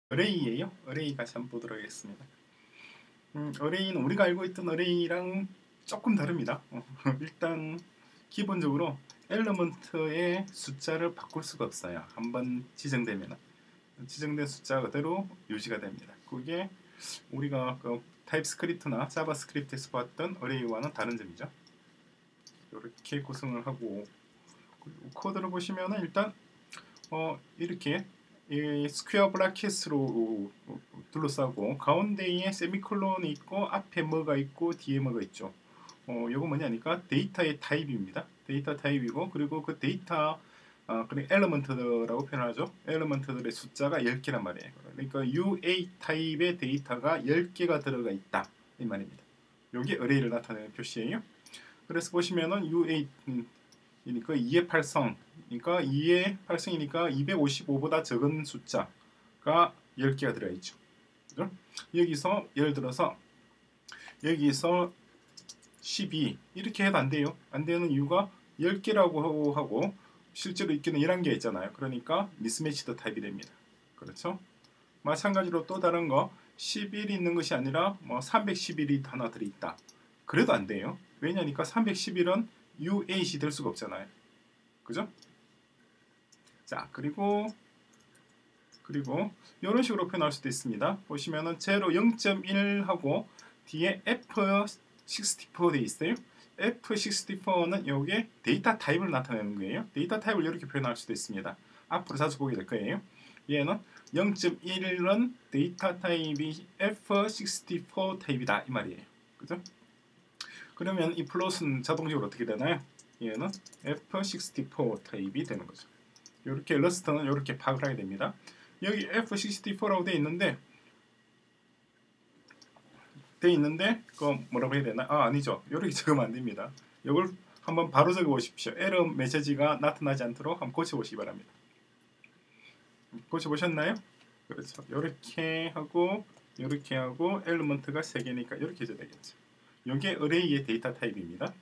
어레이예요. 어레이 같이 한번 보도록 하겠습니다. 어레이는 우리가 알고 있던 어레이랑 조금 다릅니다. 일단 기본적으로 엘리먼트의 숫자를 바꿀 수가 없어요. 한번 지정된 숫자 그대로 유지가 됩니다. 그게 우리가 그 타입스크립트나 자바스크립트에서 봤던 어레이와는 다른 점이죠. 이렇게 구성을 하고 코드를 보시면은 일단 이렇게 이 스퀘어 브라켓으로 둘러싸고 가운데에 세미콜론이 있고 앞에 뭐가 있고 뒤에 뭐가 있죠. 요거 뭐냐니까 데이터의 타입입니다. 데이터 타입이고 그리고 그 데이터 그냥 엘리먼트라고 표현하죠. 엘리먼트들의 숫자가 10개란 말이에요. 그러니까 UA 타입의 데이터가 10개가 들어가 있다 이 말입니다. 요게 어레이를 나타내는 표시예요. 그래서 보시면은 UA 이니까 2의 8성 그러니까 2의 8성이니까 255보다 적은 숫자가 10개가 들어있죠. 그죠? 여기서 예를 들어서 여기서 12 이렇게 해도 안 돼요. 안 되는 이유가 10개라고 하고 실제로 있기는 11개 있잖아요. 그러니까 미스매치드 타입이 됩니다. 그렇죠? 마찬가지로 또 다른 거 11이 있는 것이 아니라 뭐 311이 하나 들어있다. 그래도 안 돼요. 왜냐니까 311은 U8이 될 수가 없잖아요. 그죠? 자, 그리고 이런 식으로 표현할 수도 있습니다. 보시면은 0, 0.1하고 뒤에 F64 되어 있어요. F64는 여기에 데이터 타입을 나타내는 거예요. 데이터 타입을 이렇게 표현할 수도 있습니다. 앞으로 자주 보게 될 거예요. 얘는 0.1은 데이터 타입이 F64 타입이다 이 말이에요. 그죠? 그러면 이 플롯은 자동적으로 어떻게 되나요? 얘는 F64 타입이 되는 거죠. 이렇게 러스트는 이렇게 파악을 하게 됩니다. 여기 F64라고 되어 있는데 그 뭐라고 해야 되나? 아니죠. 이렇게 적으면 안 됩니다. 이걸 한번 바로 적어 보십시오. 에러 메시지가 나타나지 않도록 한번 고쳐 보시기 바랍니다. 고쳐 보셨나요? 그렇죠. 이렇게 하고 엘리먼트가 3개니까 이렇게 해야 되겠죠. 이게 어레이의 데이터 타입입니다.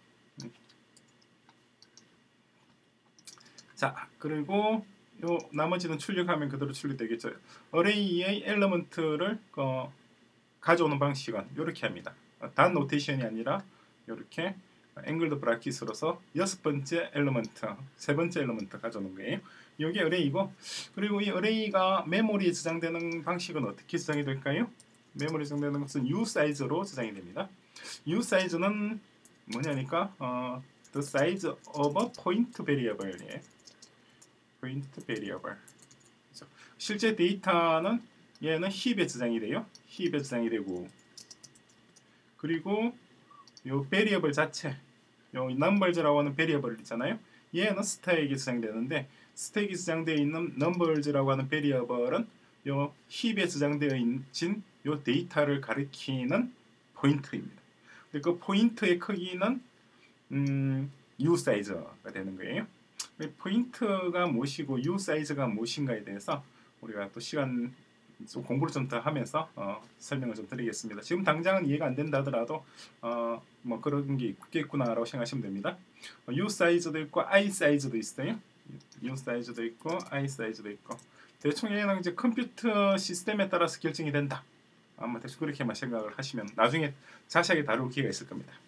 자, 그리고 요 나머지는 출력하면 그대로 출력되겠죠. 어레이의 엘리먼트를 가져오는 방식은 이렇게 합니다. 단 노테이션이 아니라 이렇게 앵글드 브라킷으로서 6번째 엘리먼트, 3번째 엘리먼트 가져오는 거예요. 이게 어레이고, 그리고 이 어레이가 메모리에 저장되는 방식은 어떻게 저장이 될까요? 메모리에 저장되는 것은 U 사이즈로 저장이 됩니다. U 사이즈는 뭐냐니까 the size of a point variable. point variable. 실제 데이터는 얘는 힙에 저장이 돼요. 힙에 저장이 되고 그리고 요 variable 자체 요 numbers라고 하는 variable 있잖아요. 얘는 스택에 저장되는데 스택에 저장되어 있는 numbers라고 하는 variable은 요 힙에 저장되어 있는 요 데이터를 가리키는 포인트입니다. 그 포인트의 크기는 U 사이즈가 되는 거예요. 포인트가 무엇이고 U 사이즈가 무엇인가에 대해서 우리가 또 시간 좀 공부를 좀 더 하면서 설명을 좀 드리겠습니다. 지금 당장은 이해가 안 된다 하더라도 뭐 그런 게 있겠구나라고 생각하시면 됩니다. U 사이즈도 있고 I 사이즈도 있어요. U 사이즈도 있고 I 사이즈도 있고 대충 얘는 이제 컴퓨터 시스템에 따라서 결정이 된다. 아마 대충 그렇게만 생각을 하시면 나중에 자세하게 다룰 기회가 있을 겁니다.